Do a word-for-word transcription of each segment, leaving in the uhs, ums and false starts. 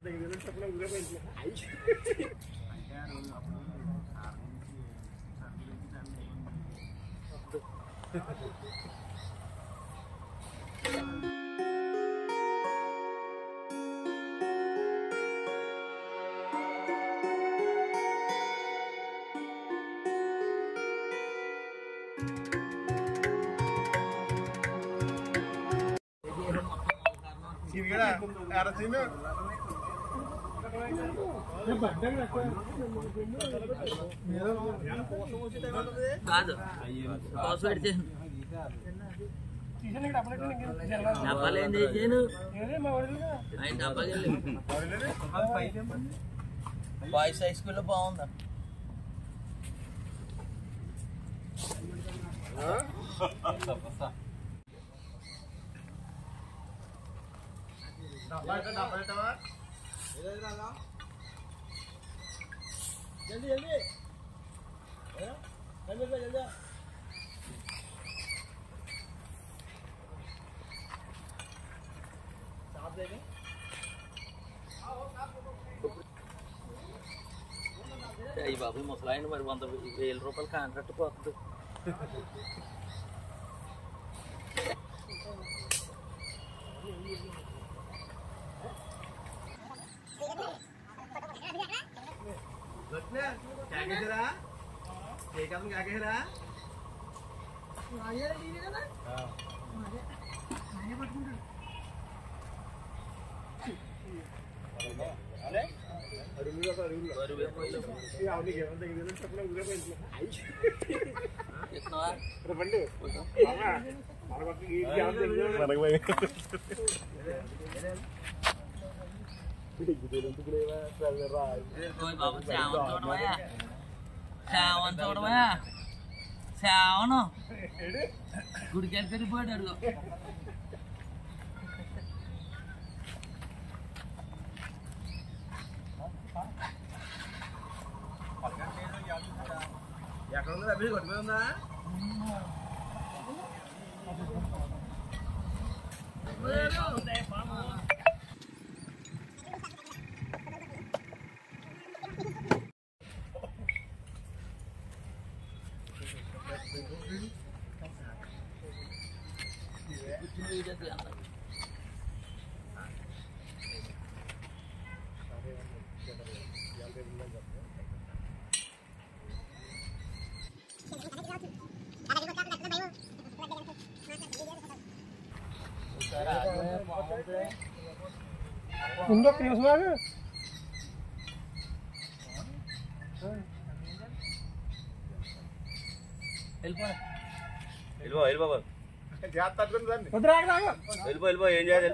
కాదు కోసం పెడితే డబ్బాలు ఏం చేసాను ఆయన డబ్బాకి వెళ్ళి బాయ్స్ హై స్కూల్లో బాగుందా जल्दी जल्दी जल्दी जल्दी साफ देंगे अయ్యి బాబు ముసలాయన మరి వంద వేల రూపాయలు కాంట్రాక్ట్ పోతుంది क्या कह रहा एक आदमी क्या कह रहा आया नहीं ना हां मारे आया पटकुंटू अरे अरुला अरुला अरुला ये आवनी के अंदर इधर सब लोग उधर पे कितना अरे बंडे हां हमारे बात की क्या मनक भाई कोई बाबू चावन तोड़वाया चावन तोड़वाया चावन गुड़केल करी बोर्ड अड़गो ఎక్కడ ఉంది అభిషేక్ కొట్టు మీద ఉందా Untuk kios mana? Elbo, elbo, elbo, bang. Dia tak kan kan? Betul kan? Elbo, elbo, yang jadi.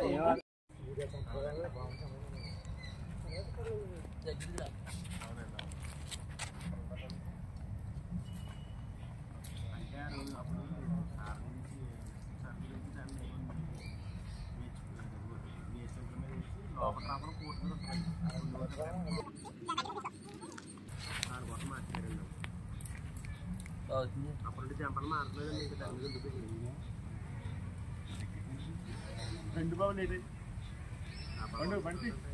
రెండు బావులు ఇది పండు బండి